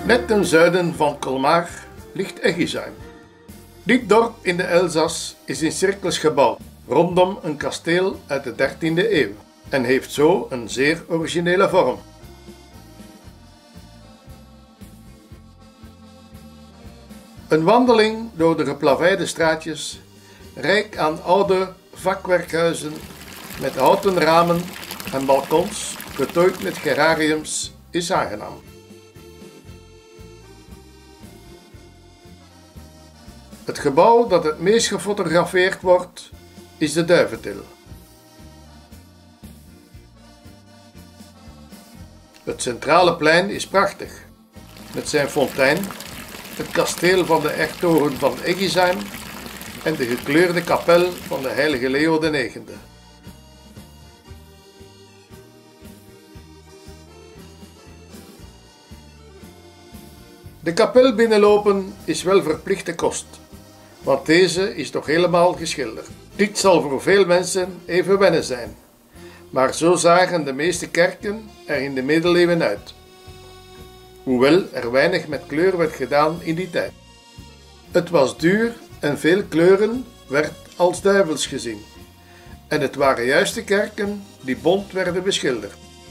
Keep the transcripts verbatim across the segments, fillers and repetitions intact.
Net ten zuiden van Colmar ligt Eggisheim. Dit dorp in de Elzas is in cirkels gebouwd rondom een kasteel uit de dertiende eeuw en heeft zo een zeer originele vorm. Een wandeling door de geplaveide straatjes, rijk aan oude vakwerkhuizen met houten ramen en balkons getooid met geraniums, is aangenaam. Het gebouw dat het meest gefotografeerd wordt, is de Duiventil. Het centrale plein is prachtig, met zijn fontein, het kasteel van de hertogen van Eggisheim en de gekleurde kapel van de heilige Leo de negende. De kapel binnenlopen is wel verplichte kost, want deze is toch helemaal geschilderd. Dit zal voor veel mensen even wennen zijn, maar zo zagen de meeste kerken er in de middeleeuwen uit. Hoewel er weinig met kleur werd gedaan in die tijd. Het was duur en veel kleuren werd als duivels gezien. En het waren juist de kerken die bont werden beschilderd.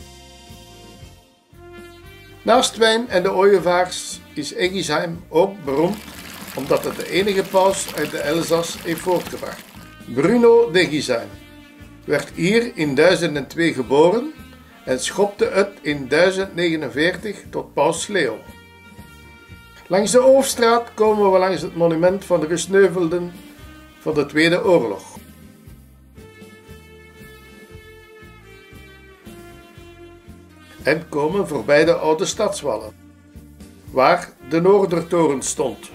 Naast wijn en de ooievaars is Eggisheim ook beroemd omdat het de enige paus uit de Elzas heeft voortgebracht. Bruno d'Eggisheim werd hier in duizend twee geboren en schopte het in duizend negenenveertig tot paus Leo. Langs de Hoofdstraat komen we langs het monument van de gesneuvelden van de Tweede Oorlog. En komen voorbij de oude stadswallen, waar de Noordertoren stond.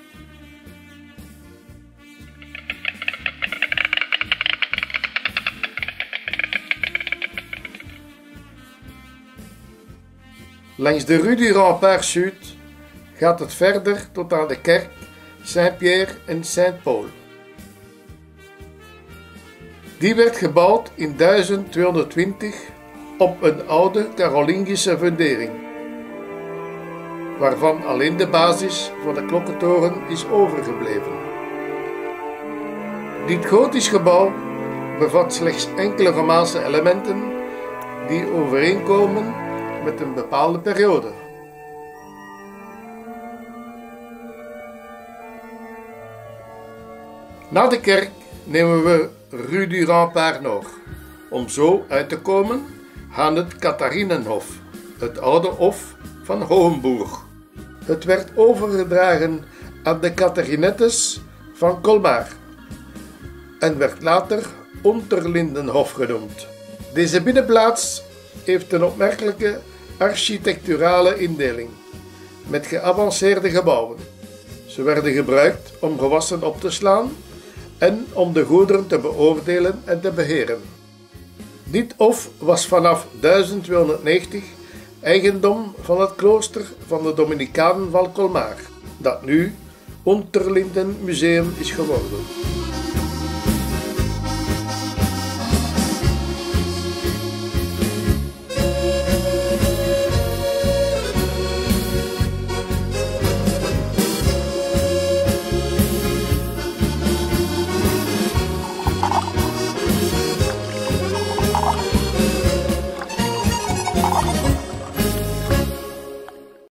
Langs de Rue du Rempart Sud gaat het verder tot aan de kerk Saint-Pierre en Saint-Paul. Die werd gebouwd in duizend tweehonderdtwintig op een oude Carolingische fundering, waarvan alleen de basis van de klokkentoren is overgebleven. Dit gotisch gebouw bevat slechts enkele Romaanse elementen die overeenkomen met een bepaalde periode. Na de kerk nemen we Rue du Rempart Nord, om zo uit te komen aan het Catharinenhof, het oude hof van Hohenburg. Het werd overgedragen aan de Catharinettes van Colmar en werd later Unterlindenhof genoemd. Deze binnenplaats heeft een opmerkelijke architecturale indeling met geavanceerde gebouwen. Ze werden gebruikt om gewassen op te slaan en om de goederen te beoordelen en te beheren. Dit hof was vanaf duizend tweehonderdnegentig eigendom van het klooster van de Dominicanen van Colmar, dat nu Unterlinden Museum is geworden.